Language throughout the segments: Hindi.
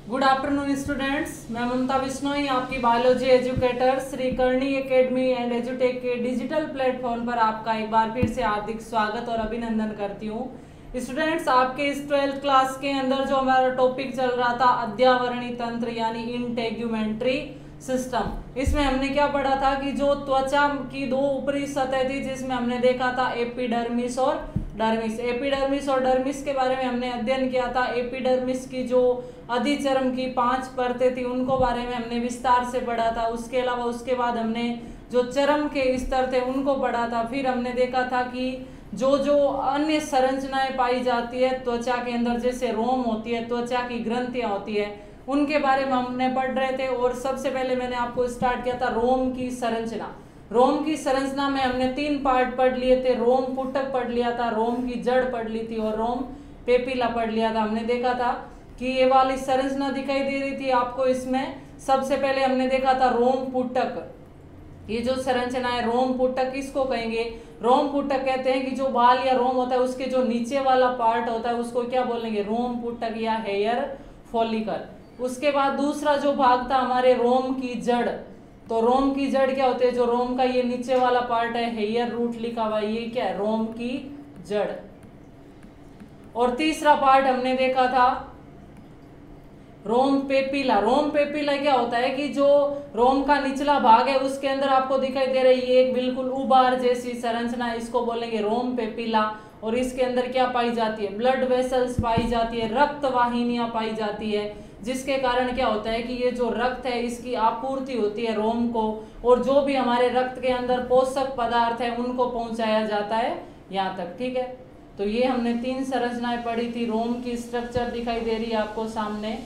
गुड आफ्टरनून स्टूडेंट्स, मैं ममता बिश्नोई आपकी biology educator Shri Karni academy and एजुटेक के डिजिटल प्लेटफॉर्म पर आपका एक बार फिर से हार्दिक स्वागत और अभिनंदन करती हूँ। स्टूडेंट्स, आपके इस 12th क्लास के अंदर जो हमारा टॉपिक चल रहा था अध्यावरणी तंत्र यानी इंटेग्यूमेंट्री सिस्टम, इसमें हमने क्या पढ़ा था कि जो त्वचा की दो ऊपरी सतह थी जिसमें हमने देखा था एपिडर्मिस और डर्मिस। एपिडर्मिस और डर्मिस के बारे में हमने अध्ययन किया था। एपिडर्मिस की जो अधिचर्म की 5 परतें थी उनको बारे में हमने विस्तार से पढ़ा था। उसके अलावा उसके बाद हमने जो चर्म के स्तर थे उनको पढ़ा था। फिर हमने देखा था कि जो जो अन्य संरचनाएं पाई जाती है त्वचा के अंदर, जैसे रोम होती है, त्वचा की ग्रंथियां होती है, उनके बारे में हमने पढ़ रहे थे। और सबसे पहले मैंने आपको स्टार्ट किया था रोम की संरचना। रोम की संरचना में हमने 3 पार्ट पढ़ लिए थे। रोम पुटक पढ़ लिया था, रोम की जड़ पढ़ ली थी और रोम पेपिला पढ़ लिया था। हमने देखा था कि ये वाली संरचना दिखाई दे रही थी आपको। इसमें सबसे पहले हमने देखा था रोम पुटक। ये जो संरचना है रोम पुटक किसको कहेंगे? रोम पुटक कहते हैं कि जो बाल या रोम होता है उसके जो नीचे वाला पार्ट होता है उसको क्या बोलेंगे? रोम पुटक या हेयर फॉलिकल। उसके बाद दूसरा जो भाग था हमारे रोम की जड़। तो रोम की जड़ क्या होती है? जो रोम का ये नीचे वाला पार्ट है, हेयर रूट लिखा हुआ, ये क्या है? रोम की जड़। और तीसरा पार्ट हमने देखा था रोम पेपिला। रोम पेपिला क्या होता है कि जो रोम का निचला भाग है उसके अंदर आपको दिखाई दे रही है एक बिल्कुल उबार जैसी संरचना, इसको बोलेंगे रोम पेपिला। और इसके अंदर क्या पाई जाती है? ब्लड वेसल्स पाई जाती है, रक्त वाहिनियां पाई जाती है, जिसके कारण क्या होता है कि ये जो रक्त है इसकी आपूर्ति होती है रोम को, और जो भी हमारे रक्त के अंदर पोषक पदार्थ है उनको पहुंचाया जाता है यहाँ तक। ठीक है, तो ये हमने 3 संरचनाएं पढ़ी थी। रोम की स्ट्रक्चर दिखाई दे रही है आपको सामने।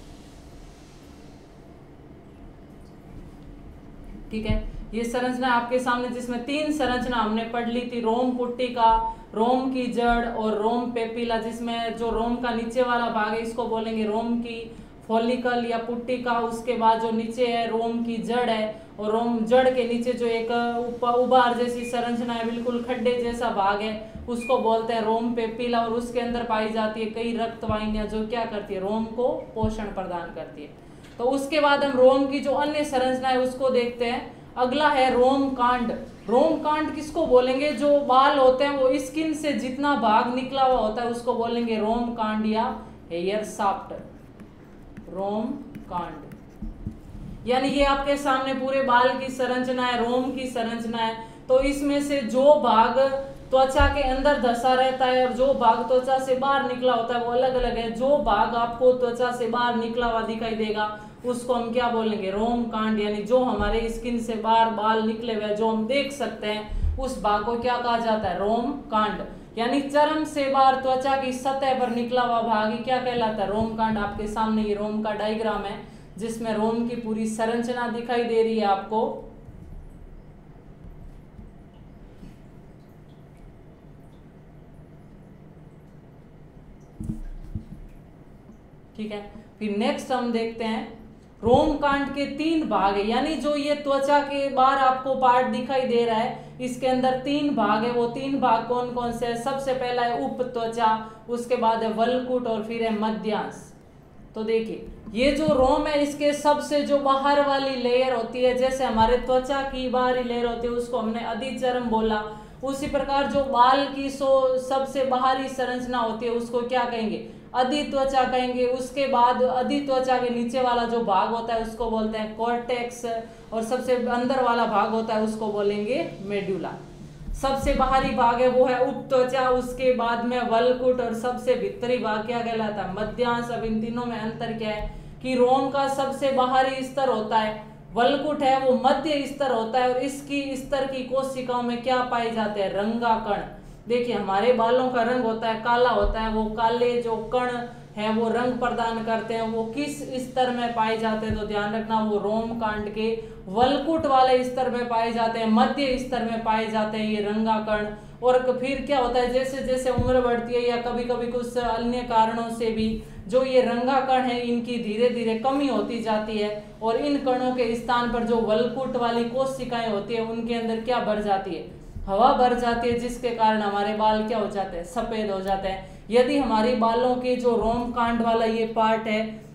ठीक है, ये संरचना आपके सामने जिसमें 3 संरचना हमने पढ़ ली थी। रोम पुट्टिका, रोम की जड़ और रोम पेपिला, जिसमें जो रोम का नीचे वाला भाग है इसको बोलेंगे रोम की फॉलिकल या पुट्टिका। उसके बाद जो नीचे है रोम की जड़ है, और रोम जड़ के नीचे जो एक उबार जैसी संरचना है, बिल्कुल खड्डे जैसा भाग है, उसको बोलते हैं रोम पेपिला। और उसके अंदर पाई जाती है कई रक्त वाहिनियां जो क्या करती है? रोम को पोषण प्रदान करती है। तो उसके बाद हम रोम की जो अन्य संरचना है उसको देखते हैं। अगला है रोम कांड। रोम कांड किसको बोलेंगे? जो बाल होते हैं वो स्किन से जितना भाग निकला हुआ होता है उसको बोलेंगे रोम कांड या हेयर शाफ्ट। रोम कांड यानी ये आपके सामने पूरे बाल की संरचना है, रोम की संरचना है। तो इसमें से जो भाग त्वचा के अंदर धसा रहता है और जो भाग त्वचा से बाहर निकला होता है वो अलग अलग है। जो भाग आपको त्वचा से बाहर निकला हुआ दिखाई देगा उसको हम क्या बोलेंगे? रोम कांड। यानी जो हमारे स्किन से बाहर बाल निकले हुए जो हम देख सकते हैं उस भाग को क्या कहा जाता है? रोम कांड। यानी चर्म से बाहर त्वचा की सतह पर निकला हुआ भाग ही क्या कहलाता है? रोम कांड। आपके सामने ये रोम का डायग्राम है जिसमें रोम की पूरी संरचना दिखाई दे रही है आपको। ठीक है, फिर नेक्स्ट हम देखते हैं रोम कांड के 3 भाग है। यानी जो ये त्वचा के बाहर आपको पार्ट दिखाई दे रहा है इसके अंदर 3 भाग है। वो 3 भाग कौन कौन से है? सबसे पहला है उप त्वचा, उसके बाद है वल्कुट और फिर है मध्यांश। तो देखिए ये जो रोम है इसके सबसे जो बाहर वाली लेयर होती है, जैसे हमारे त्वचा की बाहरी लेयर होती है उसको हमने अधिचर्म बोला, उसी प्रकार जो बाल की सबसे बाहरी संरचना होती है उसको क्या कहेंगे? अधित्वचा कहेंगे। उसके बाद अधित्वचा के नीचे वाला जो भाग होता है उसको बोलते हैं कॉर्टेक्स, और सबसे अंदर वाला भाग होता है उसको बोलेंगे मेडुला। सबसे बाहरी भाग है वो है उपत्वचा, उसके बाद में वल्कुट, और सबसे भीतरी भाग क्या कहलाता है? मध्यांश। अब इन तीनों में अंतर क्या है कि रोम का सबसे बाहरी स्तर होता है वल्कुट है, वो मध्य स्तर होता है, और इसकी स्तर की कोशिकाओं में क्या पाए जाते हैं? रंगाकण। देखिए हमारे बालों का रंग होता है काला होता है, वो काले जो कण है वो रंग प्रदान करते हैं। वो किस स्तर में पाए जाते हैं? तो ध्यान रखना वो रोम कांड के वल्कुट वाले स्तर में पाए जाते हैं, मध्य स्तर में पाए जाते हैं ये रंगाकण। और फिर क्या होता है जैसे जैसे उम्र बढ़ती है या कभी कभी कुछ अन्य कारणों से भी जो ये रंगाकण है इनकी धीरे धीरे कमी होती जाती है, और इन कणों के स्थान पर जो वल्कुट वाली कोशिकाएं होती है उनके अंदर क्या बढ़ जाती है? हवा भर जाती है, जिसके कारण हमारे बाल क्या हो जाते हैं? सफेद हो जाते हैं। यदि हमारी बालों के जो रोम कांड वाला ये पार्ट है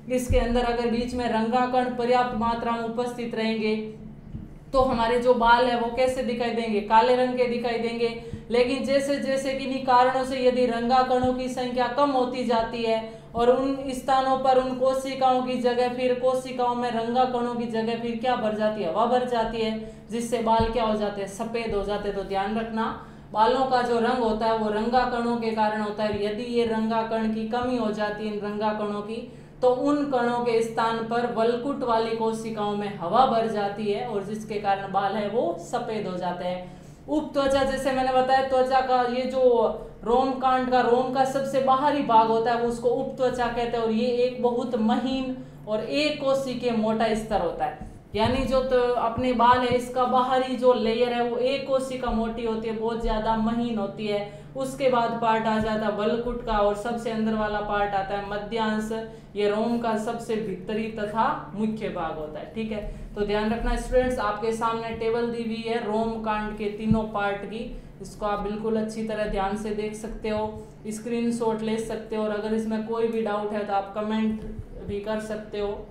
इसके अंदर अगर बीच में रंगाकण पर्याप्त मात्रा में उपस्थित रहेंगे तो हमारे जो बाल है वो कैसे दिखाई देंगे, काले रंग के दिखाई देंगे। लेकिन जैसे जैसे किन्हीं कारणों से यदि रंगाकणों की संख्या कम होती जाती है और उन स्थानों पर उन कोशिकाओं की जगह फिर कोशिकाओं में रंगाकणों की जगह फिर क्या भर जाती है, हवा भर जाती है, जिससे बाल क्या हो जाते हैं, सफेद हो जाते हैं। तो ध्यान रखना, बालों का जो रंग होता है वो रंगाकणों के कारण होता है। यदि ये रंगाकण की कमी हो जाती है इन रंगाकणों की, तो उन कणों के स्थान पर वलकुट वाली कोशिकाओं में हवा भर जाती है और जिसके कारण बाल है वो सफेद हो जाते हैं। उप त्वचा, जैसे मैंने बताया, त्वचा का ये जो रोम कांड का रोम का सबसे बाहरी भाग होता है वो उसको उप त्वचा कहते हैं और ये एक बहुत महीन और एक कोशिकीय मोटा स्तर होता है। यानी जो तो अपने बाल है इसका बाहरी जो लेयर है वो एक कोशिका मोटी होती है, बहुत ज्यादा महीन होती है। उसके बाद पार्ट आ जाता है वलकुट का और सबसे अंदर वाला पार्ट आता है मध्यांश, ये रोम का सबसे भीतरी तथा मुख्य भाग होता है। ठीक है, तो ध्यान रखना स्टूडेंट्स, आपके सामने टेबल दी हुई है रोम कांड के तीनों पार्ट की, इसको आप बिल्कुल अच्छी तरह ध्यान से देख सकते हो, स्क्रीनशॉट ले सकते हो और अगर इसमें कोई भी डाउट है तो आप कमेंट भी कर सकते हो।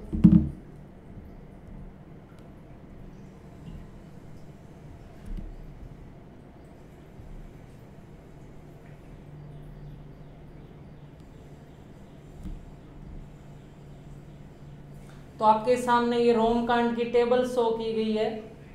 तो आपके सामने ये रोम कांड की टेबल शो की गई है।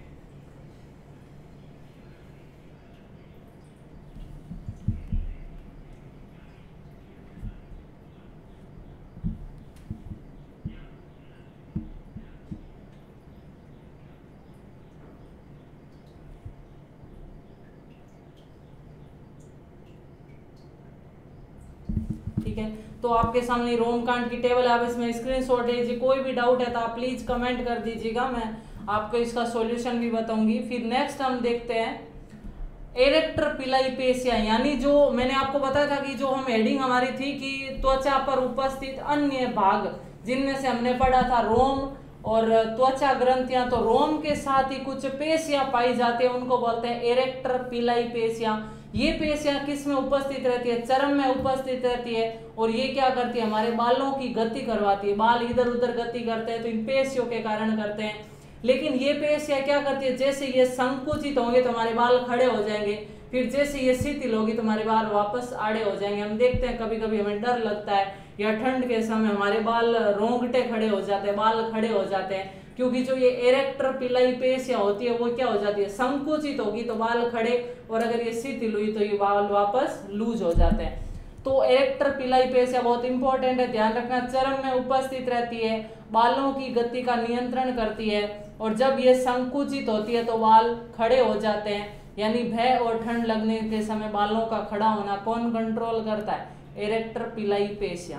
ठीक है, तो आपके सामने रोम कांड की टेबल, आप इसमें स्क्रीनशॉट लीजिए, कोई भी डाउट है तो आप प्लीज कमेंट कर दीजिएगा, मैं आपको इसका सॉल्यूशन भी बताऊंगी। फिर नेक्स्ट हम देखते हैं एरेक्टर पिलाइपेसिया, यानी जो मैंने आपको बताया था कि जो हम हेडिंग हमारी थी कि त्वचा पर उपस्थित अन्य भाग, जिनमें से हमने पढ़ा था रोम और त्वचा ग्रंथियां, तो रोम के साथ ही कुछ पेशियां पाई जाती है, उनको बोलते हैं एरेक्टर पिलाइपेसिया। ये पेशियां किस में उपस्थित रहती है, चर्म में उपस्थित रहती है और ये क्या करती है, हमारे बालों की गति करवाती है। बाल इधर उधर गति करते हैं तो इन पेशियों के कारण करते हैं। लेकिन ये पेशियां क्या करती है, जैसे ये संकुचित होंगे तो हमारे बाल खड़े हो जाएंगे, फिर जैसे ये शिथिल होगी तो हमारे बाल वापस आड़े हो जाएंगे। हम देखते हैं कभी कभी हमें डर लगता है या ठंड के समय हमारे बाल रोंगटे खड़े हो जाते हैं, बाल खड़े हो जाते हैं, क्योंकि जो ये एरेक्टर पिलाइपेसिया होती है वो क्या हो जाती है, संकुचित होगी तो बाल खड़े, और अगर ये शिथिल हुई तो ये बाल वापस लूज हो जाते हैं। तो एरेक्टर पिलाइपेसिया बहुत इंपॉर्टेंट है, ध्यान रखना, चर्म में उपस्थित रहती है, बालों की गति का नियंत्रण करती है और जब ये संकुचित होती है तो बाल खड़े हो जाते हैं। यानी भय और ठंड लगने के समय बालों का खड़ा होना कौन कंट्रोल करता है, एरेक्टर पिलाइपेसिया।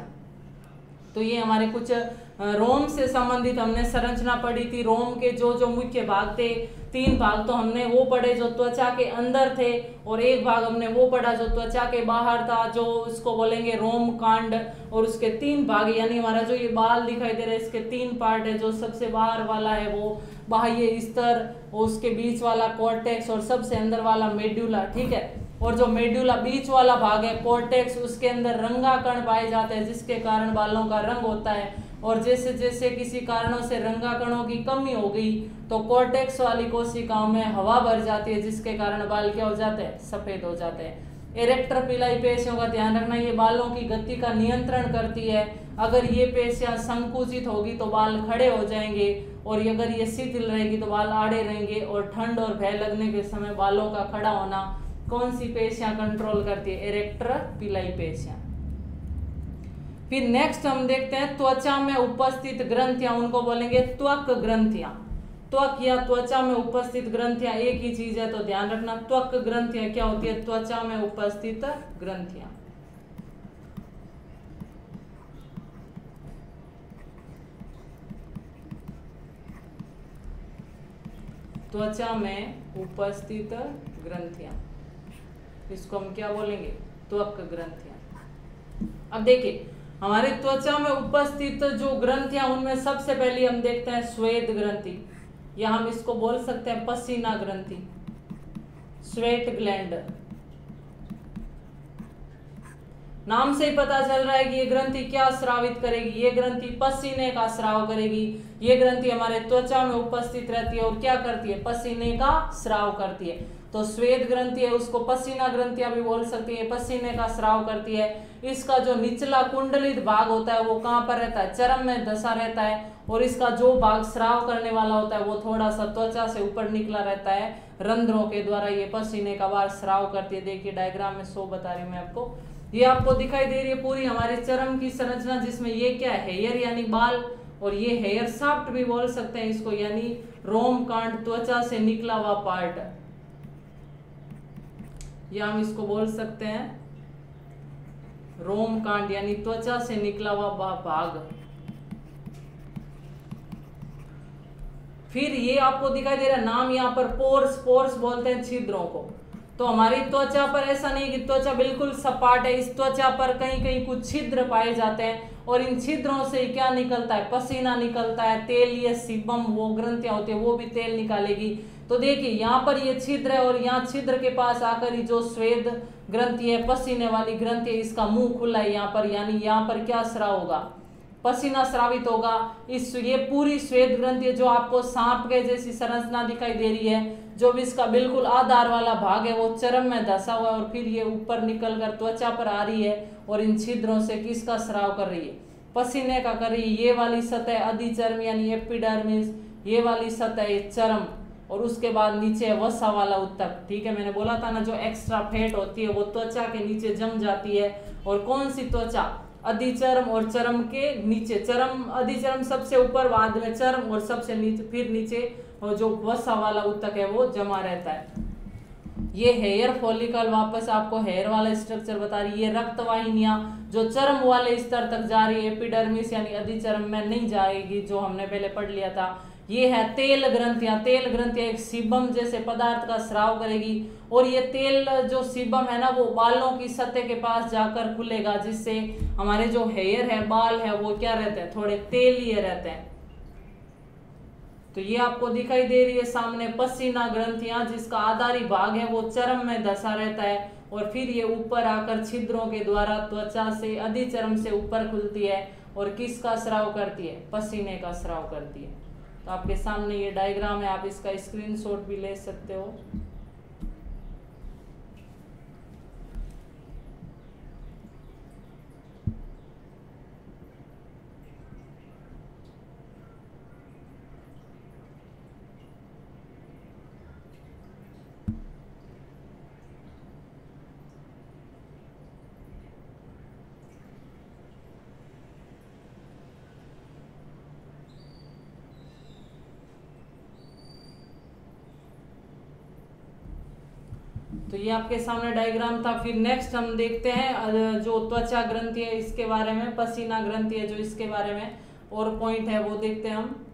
तो ये हमारे कुछ रोम से संबंधित हमने संरचना पढ़ी थी। रोम के जो जो मुख्य भाग थे, 3 भाग तो हमने वो पढ़े जो त्वचा के अंदर थे और एक भाग हमने वो पढ़ा जो त्वचा के बाहर था, जो उसको बोलेंगे रोम कांड, और उसके 3 भाग, यानी हमारा जो ये बाल दिखाई दे रहा है इसके 3 पार्ट है। जो सबसे बाहर वाला है वो बाह्य स्तर, उसके बीच वाला कॉर्टेक्स और सबसे अंदर वाला मेड्यूला। ठीक है, और जो मेड्यूला बीच वाला भाग है कॉर्टेक्स, उसके अंदर रंगाकण पाए जाते हैं जिसके कारण बालों का रंग होता है। और जैसे जैसे किसी कारणों से रंगाकणों की कमी हो गई तो कॉर्टेक्स वाली कोशिकाओं में हवा भर जाती है जिसके कारण बाल क्या हो जाते हैं, सफेद हो जाते हैं। एरेक्टर पिलाइपेशियों का ध्यान रखना, ये बालों की गति का नियंत्रण करती है। अगर ये पेशियां संकुचित होगी तो बाल खड़े हो जाएंगे और अगर ये शिथिल रहेगी तो बाल आड़े रहेंगे। और ठंड और भय लगने के समय बालों का खड़ा होना कौन सी पेशियां कंट्रोल करती है, एरेक्टर पिलाइपेशिया। फिर नेक्स्ट हम देखते हैं त्वचा में उपस्थित ग्रंथियां, उनको बोलेंगे त्वक ग्रंथियां। त्वक या त्वचा में उपस्थित ग्रंथियां एक ही चीज है, तो ध्यान रखना त्वक ग्रंथियां क्या होती है, त्वचा में उपस्थित ग्रंथियां। त्वचा में उपस्थित ग्रंथियां, इसको हम क्या बोलेंगे, त्वक ग्रंथियां। अब देखिए हमारे त्वचा में उपस्थित जो ग्रंथियां, उनमें सबसे पहले हम देखते हैं श्वेत ग्रंथि, या हम इसको बोल सकते हैं पसीना ग्रंथि, स्वेट ग्लैंड। नाम से ही पता चल रहा है कि ये ग्रंथि क्या स्रावित करेगी, ये ग्रंथि पसीने का स्राव करेगी। ये ग्रंथि हमारे त्वचा में उपस्थित रहती है और क्या करती है, पसीने का स्राव करती है। तो श्वेत ग्रंथि है उसको पसीना ग्रंथियां भी बोल सकती है, पसीने का स्राव करती है। इसका जो निचला कुंडलित भाग होता है वो कहाँ पर रहता है, चरम में धसा रहता है, और इसका जो भाग स्राव करने वाला होता है वो थोड़ा सा त्वचा से ऊपर निकला रहता है, रंध्रों के द्वारा ये पसीने का बार स्राव करती है। देखिए डायग्राम में 100 बता रही हूँ मैं आपको, ये आपको दिखाई दे रही है पूरी हमारे चरम की संरचना, जिसमें ये क्या है, हेयर यानी बाल, और ये हेयर शाफ्ट भी बोल सकते हैं इसको, यानी रोम कांड, त्वचा से निकला हुआ पार्ट, या हम इसको बोल सकते हैं रोम कांड यानी त्वचा से निकला हुआ भाग। फिर ये आपको दिखाई दे रहा है नाम यहाँ पर पोर्स, पोर्स बोलते हैं छिद्रों को। तो हमारी त्वचा पर ऐसा नहीं कि त्वचा बिल्कुल सपाट है, इस त्वचा पर कहीं कहीं कुछ छिद्र पाए जाते हैं, और इन छिद्रों से क्या निकलता है, पसीना निकलता है, तेल, ये सीबम वो ग्रंथियां होती है वो भी तेल निकालेगी। तो देखिए यहाँ पर ये छिद्र है, और यहाँ छिद्र के पास आकर ही जो स्वेद ग्रंथि है, पसीने वाली ग्रंथि है, इसका मुंह खुला है यहाँ पर, यानी यहाँ पर क्या स्राव होगा, पसीना स्रावित होगा। इस ये पूरी श्वेत ग्रंथि जो आपको सांप के जैसी संरचना दिखाई दे रही है, जो भी इसका बिल्कुल आधार वाला भाग है वो चरम में धसा हुआ है, और फिर ये ऊपर निकल कर त्वचा पर आ रही है, और इन छिद्रों से किसका स्राव कर रही है, पसीने का कर रही है। ये वाली सतह अधिचर्म यानी एपिडर्मिस, ये वाली सतह चरम, और उसके बाद नीचे वसा वाला उत्तक। ठीक है, मैंने बोला था ना जो एक्स्ट्रा फैट होती है वो त्वचा के नीचे जम जाती है, और कौन सी त्वचा, अधिचर्म और चरम के नीचे, चरम अधिचर्म सबसे ऊपर, बाद में चर्म, और सबसे नीचे फिर नीचे और जो वसा वाला उत्तक है वो जमा रहता है। ये हेयर फॉलिकल वापस आपको हेयर वाला स्ट्रक्चर बता रही है। ये रक्तवाहिनियां जो चर्म वाले स्तर तक जा रही है, एपिडर्मिस यानी अधिचर्म में नहीं जाएगी, जो हमने पहले पढ़ लिया था। ये है तेल ग्रंथियां, तेल ग्रंथियां एक सीबम जैसे पदार्थ का स्राव करेगी, और ये तेल जो सीबम है ना वो बालों की सतह के पास जाकर खुलेगा, जिससे हमारे जो हेयर है, बाल है, वो क्या रहते हैं, थोड़े तेलीय रहते हैं। तो ये आपको दिखाई दे रही है सामने पसीना ग्रंथियां, जिसका आधारी भाग है वो चरम में धसा रहता है, और फिर ये ऊपर आकर छिद्रों के द्वारा त्वचा से, अधिचर्म से ऊपर खुलती है, और किसका स्राव करती है, पसीने का स्राव करती है। तो आपके सामने ये डायग्राम है, आप इसका स्क्रीनशॉट भी ले सकते हो। तो ये आपके सामने डायग्राम था। फिर नेक्स्ट हम देखते हैं जो त्वचा ग्रंथि है इसके बारे में, पसीना ग्रंथि है जो इसके बारे में और पॉइंट है वो देखते हैं हम।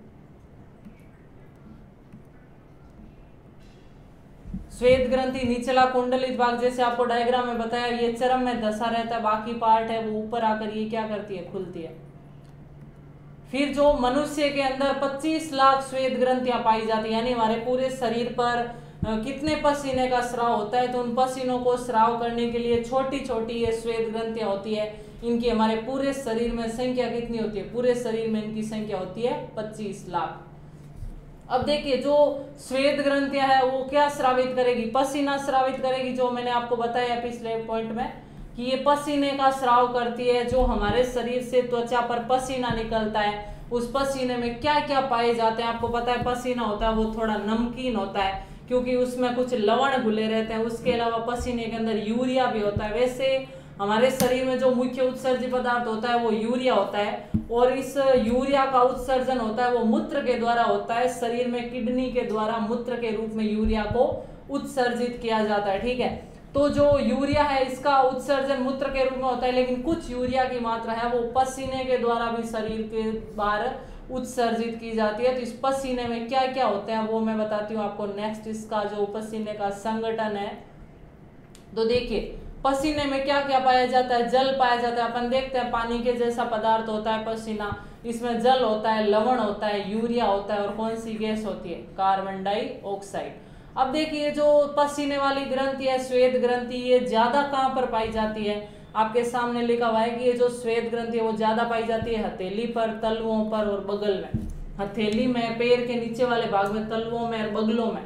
श्वेत ग्रंथि निचला कुंडलित भाग, जैसे आपको डायग्राम में बताया, ये चरम में धसा रहता है, बाकी पार्ट है वो ऊपर आकर ये क्या करती है, खुलती है। फिर जो मनुष्य के अंदर 25 लाख श्वेत ग्रंथियां पाई जाती है, यानी हमारे पूरे शरीर पर कितने पसीने का स्राव होता है, तो उन पसीनों को स्राव करने के लिए छोटी छोटी ये श्वेत ग्रंथियां होती है। इनकी हमारे पूरे शरीर में संख्या कितनी होती है, पूरे शरीर में इनकी संख्या होती है 25 लाख। अब देखिए जो श्वेत ग्रंथियां है वो क्या स्रावित करेगी, पसीना स्रावित करेगी, जो मैंने आपको बताया पिछले पॉइंट में कि ये पसीने का स्राव करती है। जो हमारे शरीर से त्वचा पर पसीना निकलता है, उस पसीने में क्या क्या पाए जाते हैं, आपको पता है पसीना होता है वो थोड़ा नमकीन होता है, क्योंकि उसमें कुछ लवण घुले रहते हैं। उसके अलावा पसीने के अंदर यूरिया भी होता है। वैसे हमारे शरीर में जो मुख्य उत्सर्जी पदार्थ होता है वो यूरिया होता है, और इस यूरिया का उत्सर्जन होता है वो मूत्र के द्वारा होता है। शरीर में किडनी के द्वारा मूत्र के रूप में यूरिया को उत्सर्जित किया जाता है। ठीक है, तो जो यूरिया है इसका उत्सर्जन मूत्र के रूप में होता है, लेकिन कुछ यूरिया की मात्रा है वो पसीने के द्वारा भी शरीर के बाहर उत्सर्जित की जाती है। तो इस पसीने में क्या क्या होते हैं वो मैं बताती हूँ आपको नेक्स्ट। इसका जो पसीने का संगठन है, तो देखिए पसीने में क्या क्या पाया जाता है, जल पाया जाता है। अपन देखते हैं पानी के जैसा पदार्थ होता है पसीना, इसमें जल होता है, लवण होता है, यूरिया होता है, और कौन सी गैस होती है, कार्बन डाइऑक्साइड। अब देखिए जो पसीने वाली ग्रंथि है श्वेत ग्रंथि, ये ज्यादा कहाँ पर पाई जाती है, आपके सामने लिखा हुआ है कि ये जो श्वेत ग्रंथि है वो ज्यादा पाई जाती है हथेली पर, तलुओं पर और बगल में। हथेली में, पैर के नीचे वाले भाग में, तलुओं में और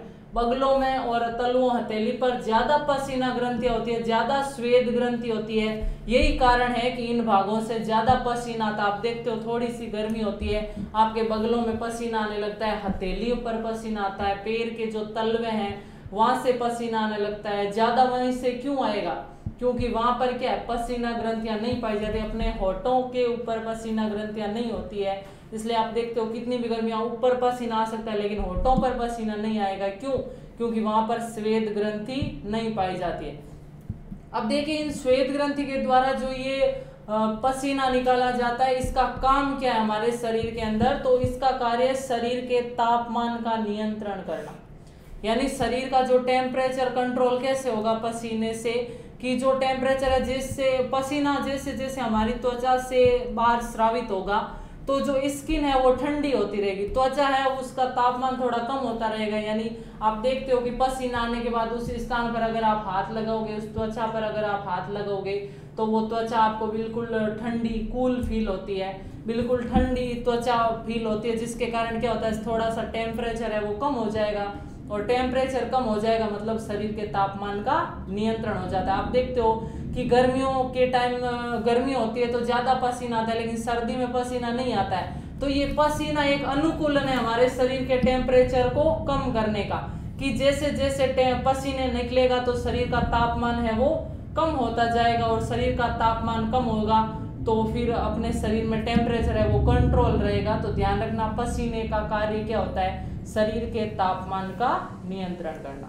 बगलों में और तलुओं, हथेली पर ज्यादा पसीना ग्रंथियां होती है, ज्यादा श्वेत ग्रंथि होती है। यही कारण है कि इन भागों से ज्यादा पसीना आता है। आप देखते हो थोड़ी सी गर्मी होती है, आपके बगलों में पसीना आने लगता है, हथेली पर पसीना आता है, पैर के जो तलवे हैं वहां से पसीना आने लगता है। ज्यादा वहीं से क्यों आएगा? क्योंकि वहां पर क्या है, पसीना ग्रंथियां नहीं पाई जाती। अपने होठों के ऊपर पसीना ग्रंथियां नहीं होती है, इसलिए आप देखते हो कितनी भी गर्मियां ऊपर पसीना आ सकता है लेकिन होठों पर पसीना नहीं आएगा। क्यों? क्योंकि वहां पर श्वेत ग्रंथि नहीं पाई जाती है। अब देखिए इन श्वेत ग्रंथि के द्वारा जो ये पसीना निकाला जाता है, इसका काम क्या है हमारे शरीर के अंदर? तो इसका कार्य है शरीर के तापमान का नियंत्रण करना। यानी शरीर का जो टेम्परेचर कंट्रोल कैसे होगा? पसीने से, कि जो टेम्परेचर है जिससे पसीना जैसे जैसे हमारी त्वचा से बाहर स्रावित होगा तो जो स्किन है वो ठंडी होती रहेगी, त्वचा है उसका तापमान थोड़ा कम होता रहेगा। यानी आप देखते हो कि पसीना आने के बाद उस स्थान पर अगर आप हाथ लगाओगे, उस त्वचा पर अगर आप हाथ लगाओगे तो वो त्वचा आपको बिल्कुल ठंडी, कूल फील होती है, बिल्कुल ठंडी त्वचा फील होती है, जिसके कारण क्या होता है थोड़ा सा टेम्परेचर है वो कम हो जाएगा, और टेम्परेचर कम हो जाएगा मतलब शरीर के तापमान का नियंत्रण हो जाता है। आप देखते हो कि गर्मियों के टाइम गर्मी होती है तो ज्यादा पसीना आता है लेकिन सर्दी में पसीना नहीं आता है। तो ये पसीना एक अनुकूलन है हमारे शरीर के टेम्परेचर को कम करने का, कि जैसे जैसे पसीने निकलेगा तो शरीर का तापमान है वो कम होता जाएगा, और शरीर का तापमान कम होगा तो फिर अपने शरीर में टेम्परेचर है वो कंट्रोल रहेगा। तो ध्यान रखना, पसीने का कार्य क्या होता है? शरीर के तापमान का नियंत्रण करना।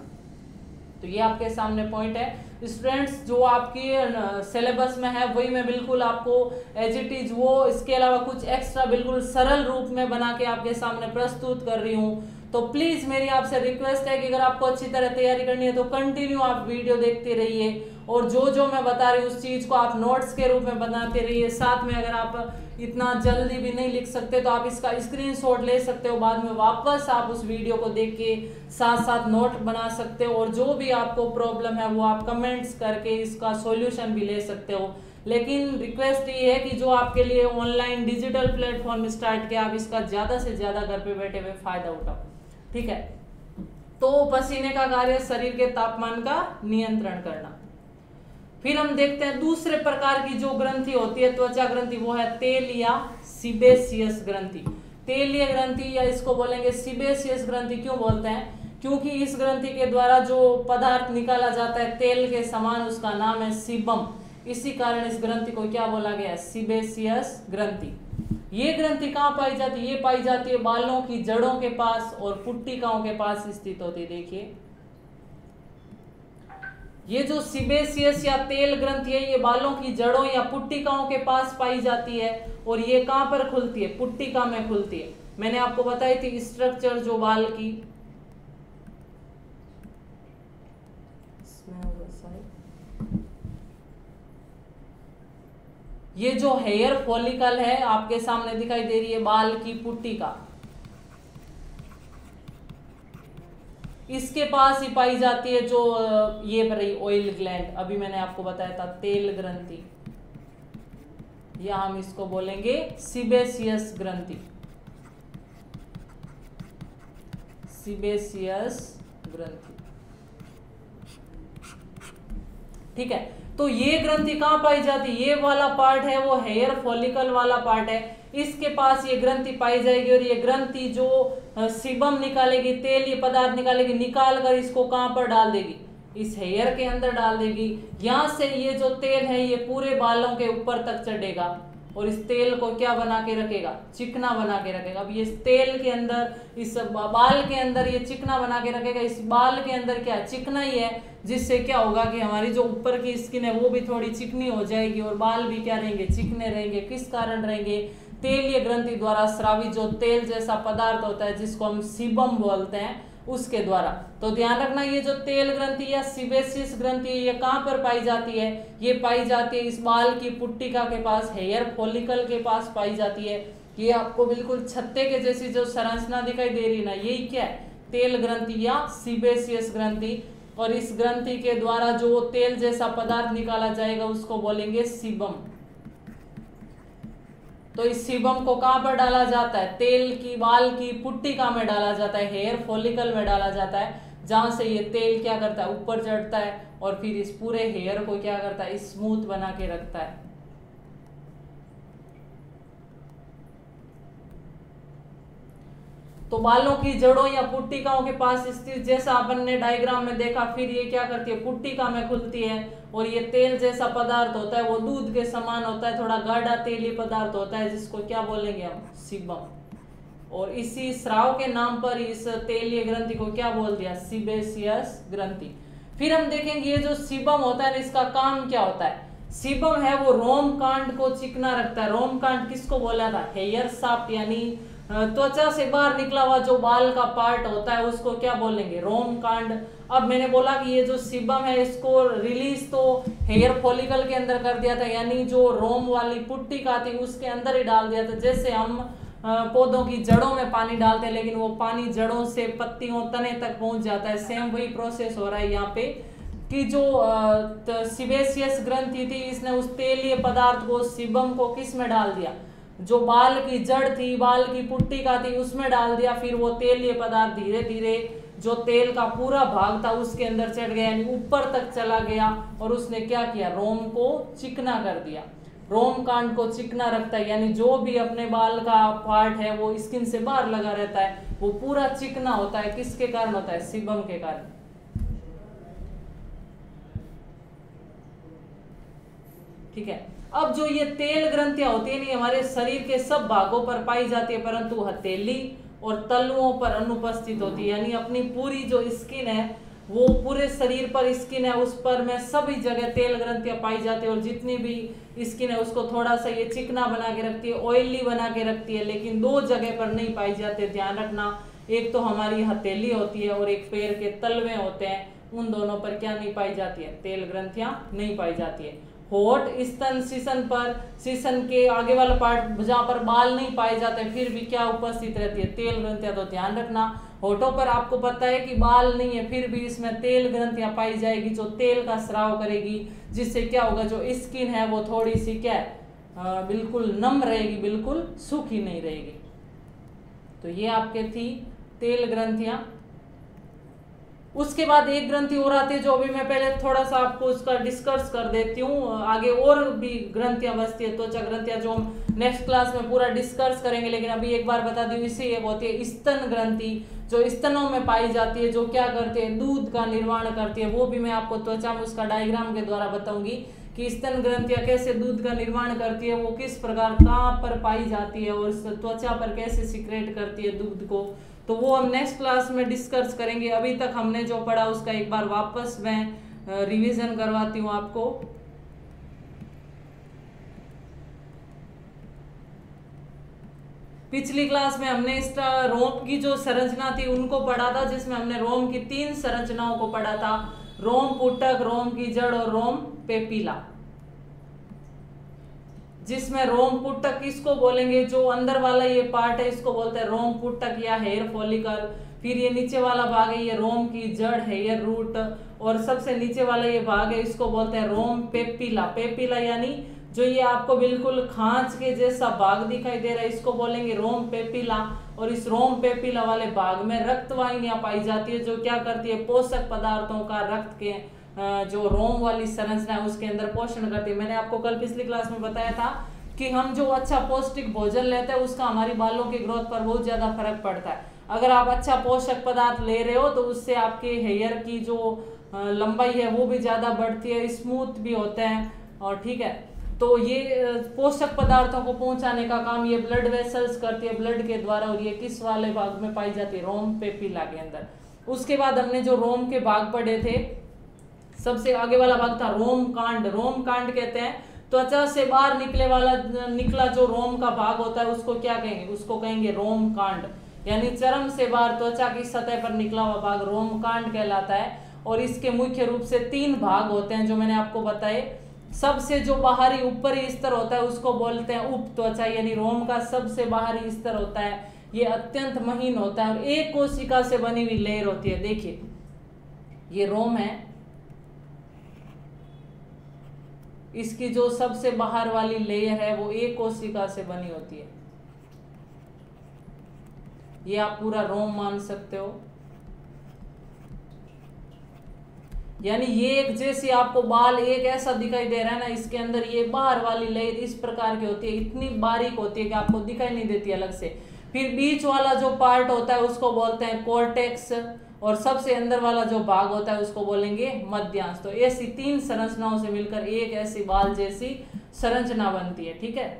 तो ये आपके सामने पॉइंट है स्टूडेंट्स, जो आपकी सिलेबस में है वही मैं बिल्कुल आपको एज इट इज वो, इसके अलावा कुछ एक्स्ट्रा बिल्कुल सरल रूप में बना के आपके सामने प्रस्तुत कर रही हूँ। तो प्लीज मेरी आपसे रिक्वेस्ट है कि अगर आपको अच्छी तरह तैयारी करनी है तो कंटिन्यू आप वीडियो देखते रहिए, और जो मैं बता रही हूँ उस चीज को आप नोट्स के रूप में बनाते रहिए। साथ में अगर आप इतना जल्दी भी नहीं लिख सकते तो आप इसका स्क्रीनशॉट ले सकते हो, बाद में वापस आप उस वीडियो को देख के साथ साथ नोट बना सकते हो, और जो भी आपको प्रॉब्लम है वो आप कमेंट्स करके इसका सॉल्यूशन भी ले सकते हो। लेकिन रिक्वेस्ट ये है कि जो आपके लिए ऑनलाइन डिजिटल प्लेटफॉर्म स्टार्ट किया, आप इसका ज्यादा से ज्यादा घर पे बैठे हुए फायदा उठाओ, ठीक है। तो पसीने का कार्य शरीर के तापमान का नियंत्रण करना। फिर हम देखते हैं दूसरे प्रकार की जो ग्रंथि होती है, त्वचा ग्रंथि, वो है तेल या सीबेसियस ग्रंथि। तेलीय ग्रंथि या इसको बोलेंगे सीबेसियस ग्रंथि। क्यों बोलते हैं? क्योंकि इस ग्रंथि के द्वारा जो पदार्थ निकाला जाता है तेल के समान, उसका नाम है सीबम। इसी कारण इस ग्रंथि को क्या बोला गया है? सीबेसियस ग्रंथि। ये ग्रंथि कहाँ पाई जाती है? ये पाई जाती है बालों की जड़ों के पास और पुट्टिकाओं के पास स्थित होती है। देखिए ये जो सीबेसियस या तेल ग्रंथि है ये बालों की जड़ों या पुट्टिकाओं के पास पाई जाती है, और ये कहां पर खुलती है? पुट्टिका में खुलती है। मैंने आपको बताई थी स्ट्रक्चर जो बाल की, ये जो हेयर फॉलिकल है आपके सामने दिखाई दे रही है, बाल की पुट्टिका, इसके पास ही पाई जाती है जो ये रही ऑयल ग्लैंड, अभी मैंने आपको बताया था तेल ग्रंथि, या हम इसको बोलेंगे सीबेसियस ग्रंथि। सीबेसियस ग्रंथि, ठीक है। तो ये ग्रंथि कहां पाई जाती है? ये वाला पार्ट है वो हेयर फॉलिकल वाला पार्ट है, इसके पास ये ग्रंथि पाई जाएगी, और ये ग्रंथि जो सीबम निकालेगी, तेल ये पदार्थ निकालेगी, निकाल कर इसको कहां पर डाल देगी? इस हेयर के अंदर डाल देगी। यहां से ये जो तेल है ये पूरे बालों के ऊपर तक चढ़ेगा, और इस तेल को क्या बना के रखेगा? चिकना बना के रखेगा। अब ये तेल के अंदर, इस बाल के अंदर ये चिकना बना के रखेगा। इस बाल के अंदर क्या चिकना ही है, जिससे क्या होगा कि हमारी जो ऊपर की स्किन है वो भी थोड़ी चिकनी हो जाएगी, और बाल भी क्या रहेंगे? चिकने रहेंगे। किस कारण रहेंगे? तेलीय ग्रंथि द्वारा स्रावित जो तेल जैसा पदार्थ होता है जिसको हम सीबम बोलते हैं, उसके द्वारा। तो ध्यान रखना, ये जो तेल ग्रंथि या सीबेसियस ग्रंथि ये कहां पर पाई जाती है? ये पाई जाती है इस बाल की पुट्टिका के पास, हेयर फॉलिकल के पास पाई जाती है। ये आपको बिल्कुल छत्ते के जैसी जो संरचना दिखाई दे रही है ना, यही क्या है? तेल ग्रंथि या सीबेसियस ग्रंथि। और इस ग्रंथि के द्वारा जो तेल जैसा पदार्थ निकाला जाएगा उसको बोलेंगे सीबम। तो इस सीबम को कहां पर डाला जाता है? तेल की बाल की पुट्टिका में डाला जाता है, हेयर फॉलिकल में डाला जाता है, जहां से ये तेल क्या करता है, ऊपर चढ़ता है और फिर इस पूरे हेयर को क्या करता है, स्मूथ बना के रखता है। तो बालों की जड़ों या पुट्टिकाओं के पास स्थित, जैसा अपन ने डायग्राम में देखा, फिर ये क्या करती है, पुट्टिका में खुलती है और ये तेल जैसा पदार्थ होता है, वो दूध के समान होता है, थोड़ा गाढ़ा तेली पदार्थ होता है, जिसको क्या बोलेंगे हम, सीबम। और इसी स्राव के नाम पर इस तेलीय ग्रंथि को क्या बोल दिया, सीबेसियस ग्रंथि। फिर हम देखेंगे ये जो सीबम होता है इसका काम क्या होता है। सीबम है वो रोम कांड को चिकना रखता है। रोम कांड किसको बोला था, हेयर शाफ्ट, यानी त्वचा से बाहर निकला हुआ जो बाल का पार्ट होता है उसको क्या बोलेंगे, रोम कांड। अब मैंने बोला कि ये जो सीबम है इसको रिलीज तो हेयर फॉलिकल के अंदर कर दिया था, यानी जो रोम वाली पुट्टिका थी उसके अंदर ही डाल दिया था। जैसे हम पौधों की जड़ों में पानी डालते हैं लेकिन वो पानी जड़ों से पत्तियों तने तक पहुंच जाता है, सेम वही प्रोसेस हो रहा है यहाँ पे कि जो सीबेसियस ग्रंथि थी इसने उस तेलीय पदार्थ को, सीबम को किस में डाल दिया, जो बाल की जड़ थी, बाल की पुट्टिका थी उसमें डाल दिया। फिर वो तेलीय पदार्थ धीरे धीरे जो तेल का पूरा भाग था उसके अंदर चढ़ गया, यानी ऊपर तक चला गया और उसने क्या किया, रोम को चिकना कर दिया। रोम कांड को चिकना रखता है, यानी जो भी अपने बाल का पार्ट है वो स्किन से बाहर लगा रहता है वो पूरा चिकना होता है। किसके कारण होता है, सीबम के कारण। ठीक है। अब जो ये तेल ग्रंथियां होती है नहीं हमारे शरीर के सब भागों पर पाई जाती है, परंतु हथेली और तलुओं पर अनुपस्थित होती है, यानी अपनी पूरी जो स्किन है वो पूरे शरीर पर स्किन है उस पर में सभी जगह तेल ग्रंथियां पाई जाती है और जितनी भी स्किन है उसको थोड़ा सा ये चिकना बना के रखती है, ऑयली बना के रखती है, लेकिन दो जगह पर नहीं पाई जाते, ध्यान रखना। एक तो हमारी हथेली होती है और एक पैर के तलवे होते हैं, उन दोनों पर क्या नहीं पाई जाती है, तेल ग्रंथियां नहीं पाई जाती है। होठ, स्तन, शीशन पर, शीशन के आगे वाला पार्ट जहां पर बाल नहीं पाए जाते फिर भी क्या उपस्थित रहती है, तेल ग्रंथियां। तो ध्यान रखना होठों पर आपको पता है कि बाल नहीं है फिर भी इसमें तेल ग्रंथियां पाई जाएगी जो तेल का स्राव करेगी, जिससे क्या होगा, जो स्किन है वो थोड़ी सी क्या है, बिल्कुल नम रहेगी, बिल्कुल सूखी नहीं रहेगी। तो ये आपके थी तेल ग्रंथियां। उसके बाद एक ग्रंथि और आती है जो अभी मैं पहले थोड़ा सा आपको उसका डिस्कस कर देती हूँ, आगे और भी ग्रंथियां बचती है, त्वचा ग्रंथियां जो हम नेक्स्ट क्लास में पूरा डिस्कस करेंगे, लेकिन अभी एक बार बता दूं इसे एक होती है स्तन ग्रंथि, जो स्तनों में पाई जाती है, जो क्या करती है, दूध का निर्माण करती है। वो भी मैं आपको त्वचा में उसका डायग्राम के द्वारा बताऊंगी कि स्तन ग्रंथियां कैसे दूध का निर्माण करती है, वो किस प्रकार कहाँ पर पाई जाती है और त्वचा पर कैसे सिक्रेट करती है दूध को, तो वो हम नेक्स्ट क्लास में डिस्कस करेंगे। अभी तक हमने जो पढ़ा उसका एक बार वापस मैं रिवीजन करवाती हूँ आपको। पिछली क्लास में हमने इस रोम की जो संरचना थी उनको पढ़ा था, जिसमें हमने रोम की 3 संरचनाओं को पढ़ा था, रोम पुटक, रोम की जड़ और रोम पेपिला। जिसमें रोम पुटक किसको बोलेंगे, जो अंदर वाला ये पार्ट है इसको बोलते हैं रोम पुटक या हेयर फॉलिकल। फिर ये नीचे वाला भाग है ये रोम की जड़, हेयर रूट, और सबसे नीचे वाला ये भाग है इसको बोलते हैं रोम पेपिला। पेपिला यानी जो ये आपको बिल्कुल खांच के जैसा भाग दिखाई दे रहा है इसको बोलेंगे रोम पेपिला। और इस रोम पेपिला वाले भाग में रक्त वाहिनियां पाई जाती है, जो क्या करती है, पोषक पदार्थों का रक्त के जो रोम वाली संरचना है उसके अंदर पोषण करती है। मैंने आपको कल पिछली क्लास में बताया था कि हम जो अच्छा पौष्टिक भोजन लेते हैं उसका हमारी बालों की ग्रोथ पर बहुत ज्यादा फर्क पड़ता है। अगर आप अच्छा पोषक पदार्थ ले रहे हो तो उससे आपके हेयर की जो लंबाई है वो भी ज्यादा बढ़ती है, स्मूथ भी होते हैं। और ठीक है, तो ये पोषक पदार्थों को पहुंचाने का काम ये ब्लड वेसल्स करती है ब्लड के द्वारा, और ये किस वाले भाग में पाई जाती है, रोम पेपिला के अंदर। उसके बाद हमने जो रोम के भाग पढ़े थे, सबसे आगे वाला भाग था रोम कांड। रोम कांड कहते हैं त्वचा से बाहर निकला जो रोम का भाग होता है उसको क्या कहेंगे, उसको कहेंगे रोम कांड, यानी चर्म से बाहर त्वचा की सतह पर निकला हुआ भाग रोम कांड कहलाता है। और इसके मुख्य रूप से 3 भाग होते हैं जो मैंने आपको बताए। सबसे जो बाहरी ऊपरी स्तर होता है उसको बोलते हैं उप त्वचा, यानी रोम का सबसे बाहरी स्तर होता है, ये अत्यंत महीन होता है और एक कोशिका से बनी हुई लेयर होती है। देखिए ये रोम है, इसकी जो सबसे बाहर वाली लेयर है वो एक कोशिका से बनी होती है। ये आप पूरा रोम मान सकते हो। यानी ये एक जैसे आपको बाल एक ऐसा दिखाई दे रहा है ना, इसके अंदर ये बाहर वाली लेयर इस प्रकार की होती है, इतनी बारीक होती है कि आपको दिखाई नहीं देती अलग से। फिर बीच वाला जो पार्ट होता है उसको बोलते हैं कॉर्टेक्स, और सबसे अंदर वाला जो भाग होता है उसको बोलेंगे मध्यांश। तो ऐसी 3 संरचनाओं से मिलकर एक ऐसी बाल जैसी संरचना बनती है। ठीक है,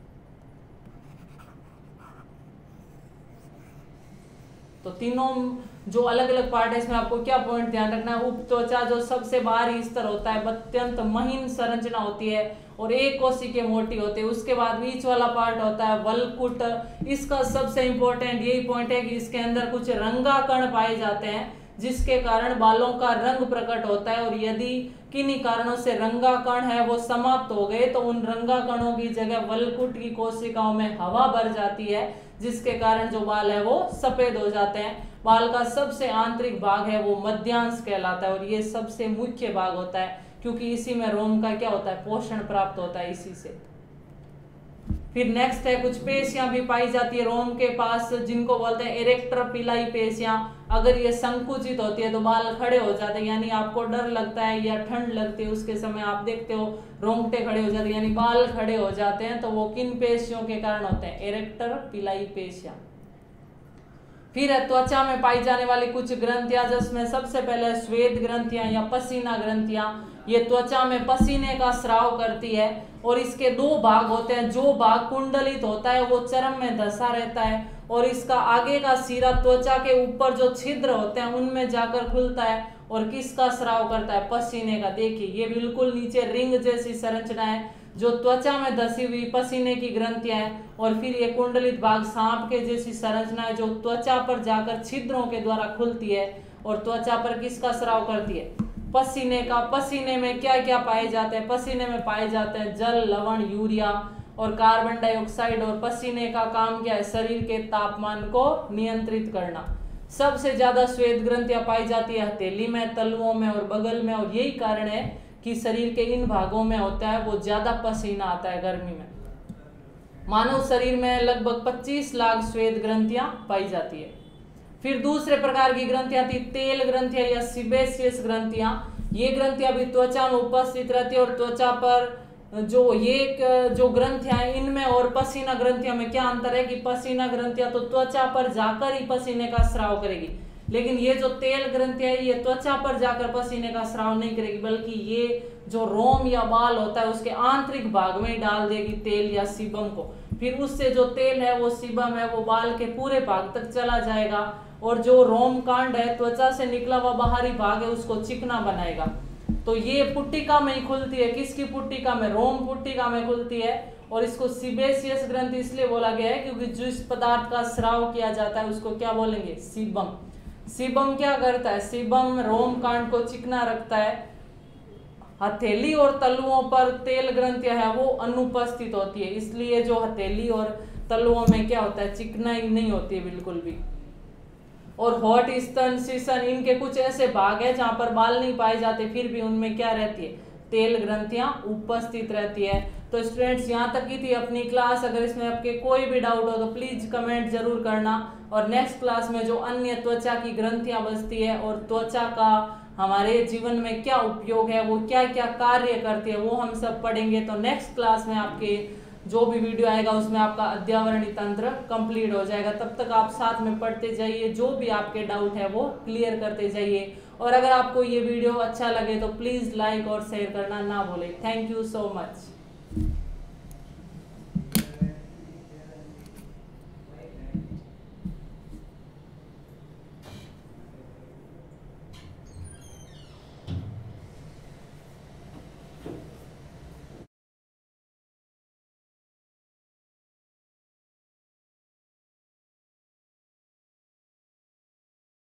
तो तीनों जो अलग अलग पार्ट है इसमें आपको क्या पॉइंट ध्यान रखना है। उपत्वचा जो सबसे बाहरी स्तर होता है अत्यंत महीन संरचना होती है और एक कोशिकीय मोटी होती है। उसके बाद बीच वाला पार्ट होता है वल्कुट। इसका सबसे इंपॉर्टेंट यही पॉइंट है कि इसके अंदर कुछ रंगाकण पाए जाते हैं जिसके कारण बालों का रंग प्रकट होता है, और यदि किन्हीं कारणों से रंगाकण है वो समाप्त हो गए तो उन रंगाकणों की जगह वल्कुट की कोशिकाओं में हवा भर जाती है, जिसके कारण जो बाल है वो सफेद हो जाते हैं। बाल का सबसे आंतरिक भाग है वो मध्यांश कहलाता है, और ये सबसे मुख्य भाग होता है क्योंकि इसी में रोम का क्या होता है, पोषण प्राप्त होता है इसी से। फिर नेक्स्ट है कुछ पेशियां भी पाई जाती है रोम के पास जिनको बोलते हैं इरेक्टर पिलाई पेशियां। अगर ये संकुचित होती है तो बाल खड़े हो जाते हैं, यानी आपको डर लगता है या ठंड लगती है उसके समय आप देखते हो रोंगटे खड़े हो जाते हैं, यानी बाल खड़े हो जाते हैं, तो वो किन पेशियों के कारण होते हैं, इरेक्टर पिलाई पेशियां। फिर है त्वचा में पाई जाने वाली कुछ ग्रंथियां, जिसमें सबसे पहले श्वेत ग्रंथियां या पसीना ग्रंथियां। ये त्वचा में पसीने का स्राव करती है और इसके 2 भाग होते हैं। जो भाग कुंडलित होता है वो चरम में धंसा रहता है और इसका आगे का सिरा त्वचा के ऊपर जो छिद्र होते हैं उनमें जाकर खुलता है और किसका स्राव करता है, पसीने का। देखिए ये बिल्कुल नीचे रिंग जैसी संरचना है जो त्वचा में धसी हुई पसीने की ग्रंथियां हैं, और फिर ये कुंडलित भाग सांप के जैसी संरचना है जो त्वचा पर जाकर छिद्रों के द्वारा खुलती है और त्वचा पर किसका स्राव करती है, पसीने का। पसीने में क्या क्या पाए जाते हैं, पसीने में पाए जाते हैं जल, लवण, यूरिया और कार्बन डाइऑक्साइड। और पसीने का काम क्या है, शरीर के तापमान को नियंत्रित करना। सबसे ज्यादा श्वेत ग्रंथियां पाई जाती है हथेली में, तलुओं में और बगल में, और यही कारण है कि शरीर के इन भागों में होता है वो ज्यादा पसीना आता है गर्मी में। मानव शरीर में लगभग 25 लाख श्वेत ग्रंथियां पाई जाती है। फिर दूसरे प्रकार की ग्रंथियां थी तेल ग्रंथियां या सीबेशियस ग्रंथियां। ये ग्रंथियां भी त्वचा में उपस्थित रहती है और त्वचा पर जो ग्रंथियां हैं इनमें और पसीना ग्रंथियों में क्या अंतर है कि पसीना ग्रंथियां तो त्वचा पर जाकर ही पसीने का स्राव करेगी, लेकिन ये जो तेल ग्रंथियां है ये त्वचा पर जाकर पसीने का स्राव नहीं करेगी, बल्कि ये जो रोम या बाल होता है उसके आंतरिक भाग में डाल देगी तेल या सीबम को। फिर उससे जो तेल है वो सीबम है वो बाल के पूरे भाग तक चला जाएगा, और जो रोम कांड है त्वचा से निकला हुआ बाहरी भाग है उसको चिकना बनाएगा। तो ये पुट्टिका में ही खुलती है, किसकी पुट्टिका में, रोम पुट्टिका में खुलती है। और इसको सीबेशियस ग्रंथि इसलिए बोला गया है क्योंकि जिस पदार्थ का स्राव किया जाता है उसको क्या बोलेंगे, सीबम। सीबम क्या करता है, सीबम रोम कांड को चिकना रखता है। हथेली और तलुओं पर तेल ग्रंथियां है वो अनुपस्थित होती है, इसलिए जो हथेली और तलुओं में क्या होता है, चिकनाई नहीं होती है बिल्कुल भी। और होठ, स्तन, शीशन इनके कुछ ऐसे भाग है जहां पर बाल नहीं पाए जाते, फिर भी उनमें क्या रहती है, तेल ग्रंथियां उपस्थित रहती है। तो स्टूडेंट्स यहाँ तक की थी अपनी क्लास। अगर इसमें आपके कोई भी डाउट हो तो प्लीज कमेंट जरूर करना, और नेक्स्ट क्लास में जो अन्य त्वचा की ग्रंथियां बचती है और त्वचा का हमारे जीवन में क्या उपयोग है, वो क्या क्या कार्य करती है, वो हम सब पढ़ेंगे। तो नेक्स्ट क्लास में आपके जो भी वीडियो आएगा उसमें आपका अध्यावरणीय तंत्र कंप्लीट हो जाएगा। तब तक आप साथ में पढ़ते जाइए, जो भी आपके डाउट है वो क्लियर करते जाइए। और अगर आपको ये वीडियो अच्छा लगे तो प्लीज लाइक और शेयर करना ना भूलें। Thank you so much.